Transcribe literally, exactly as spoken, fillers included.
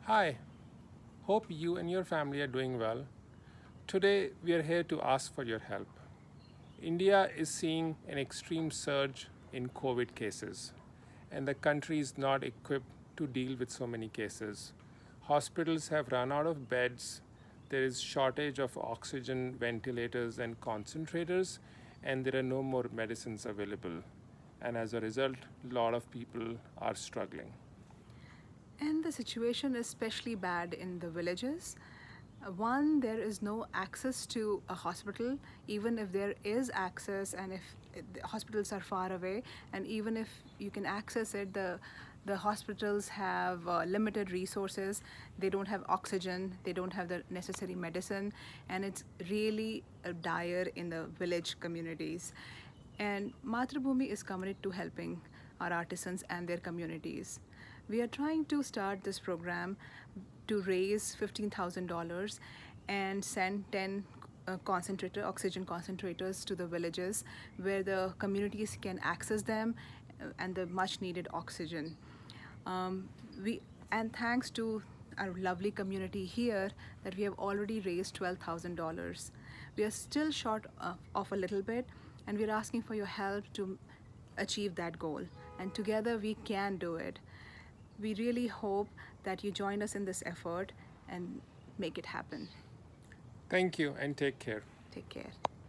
Hi, hope you and your family are doing well. Today we are here to ask for your help. India is seeing an extreme surge in COVID cases, and the country is not equipped to deal with so many cases. Hospitals have run out of beds, there is shortage of oxygen, ventilators, and concentrators, and there are no more medicines available. And as a result, a lot of people are struggling. And the situation is especially bad in the villages. Uh, One, there is no access to a hospital, even if there is access, and if it- the hospitals are far away, and even if you can access it, the the hospitals have uh, limited resources. They don't have oxygen, they don't have the necessary medicine, and it's really uh, dire in the village communities. And Matrabhumi is committed to helping our artisans and their communities. We are trying to start this program to raise fifteen thousand dollars and send ten uh, concentrator oxygen concentrators to the villages where the communities can access them uh, and the much needed oxygen. Um, we and thanks to our lovely community here that we have already raised twelve thousand dollars. We are still short of, of a little bit, and we're asking for your help to achieve that goal. And together we can do it. We really hope that you join us in this effort and make it happen. Thank you and take care. Take care.